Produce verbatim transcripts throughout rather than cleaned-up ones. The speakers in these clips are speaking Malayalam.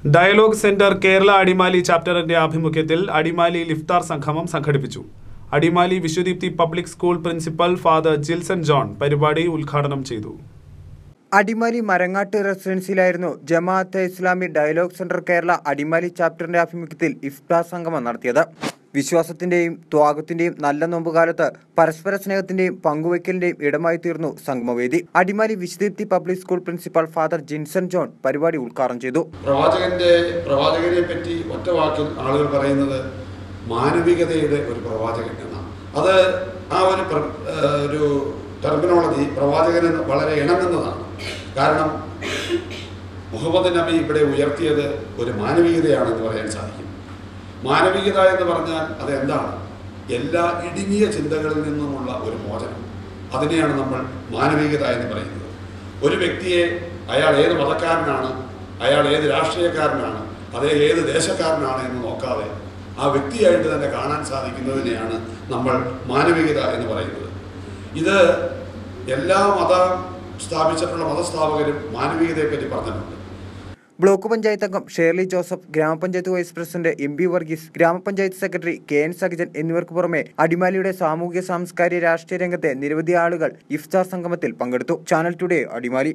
ഡയലോഗ് സെന്റർ കേരള അടിമാലി ചാപ്റ്ററിന്റെ ആഭിമുഖ്യത്തിൽ അടിമാലിയിൽ ഇഫ്താർ സംഗമം സംഘടിപ്പിച്ചു. Adimali Vishwadeepthi public school principal father Jilson John പരിപാടി ഉദ്ഘാടനം ചെയ്തു. അടിമാലി മരങ്ങാട്ട് റെസിഡൻസിയിലായിരുന്നു ജമാഅത്തെ ഇസ്ലാമി ഡയലോഗ് സെന്റർ കേരള അടിമാലി ചാപ്റ്ററിന്റെ ആഭിമുഖ്യത്തിൽ ഇഫ്താർ സംഗമം നടത്തിയത്. വിശ്വാസത്തിന്റെയും ത്യാഗത്തിന്റെയും നല്ല നോമ്പുകാലത്ത് പരസ്പര സ്നേഹത്തിന്റെയും പങ്കുവയ്ക്കലിന്റെയും ഇടമായി തീർന്നു സംഗമവേദി. Adimali Vishwadeepthi public school principal father Jinson John പരിപാടി ഉദ്ഘാടനം ചെയ്തു. പ്രവാചകന്റെ പ്രവാചകനെ പറ്റി ഒറ്റ വാക്കിൽ ആളുകൾ പറയുന്നത് മാനവികതയുടെ ഒരു പ്രവാചകൻ എന്നാണ്. അത് ആ ഒരു ഒരു ടെർമിനോളജി പ്രവാചകന് വളരെ ഇണങ്ങുന്നതാണ്. കാരണം മുഹമ്മദ് നബി ഇവിടെ ഉയർത്തിയത് ഒരു മാനവികതയാണെന്ന് പറയാൻ സാധിക്കും. മാനവികത എന്ന് പറഞ്ഞാൽ അത് എന്താണ്? എല്ലാ ഇടുങ്ങിയ ചിന്തകളിൽ നിന്നുമുള്ള ഒരു മോചനം. അതിനെയാണ് നമ്മൾ മാനവികത എന്ന് പറയുന്നത്. ഒരു വ്യക്തിയെ അയാൾ ഏത് മതക്കാരനാണ്, അയാൾ ഏത് രാഷ്ട്രീയക്കാരനാണ്, അതേ ഏത് ദേശക്കാരനാണ് എന്ന് നോക്കാതെ ആ വ്യക്തിയായിട്ട് തന്നെ കാണാൻ സാധിക്കുന്നതിനെയാണ് നമ്മൾ മാനവികത എന്ന് പറയുന്നത്. ഇത് എല്ലാ മതം സ്ഥാപിച്ചിട്ടുള്ള മതസ്ഥാപകരും മാനവികതയെപ്പറ്റി പറഞ്ഞിട്ടുണ്ട്. ബ്ലോക്ക് പഞ്ചായത്ത് അംഗം Shirley Joseph, grama panchayat vice president M B Varghese, grama panchayat secretary K N സഹിജൻ എന്നിവർക്ക് പുറമെ അടിമാലിയുടെ സാമൂഹ്യ സാംസ്കാരിക രാഷ്ട്രീയ രംഗത്തെ നിരവധി ആളുകൾ ഇഫ്താർ സംഗമത്തിൽ പങ്കെടുത്തു. Channel Today Adimali.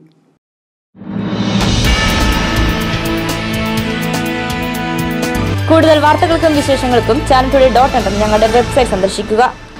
കൂടുതൽ വാർത്തകൾക്കും വിശേഷങ്ങൾക്കും ചാനൽ ടുഡേ ഡോട്ട് ഞങ്ങളുടെ വെബ്സൈറ്റ് സന്ദർശിക്കുക.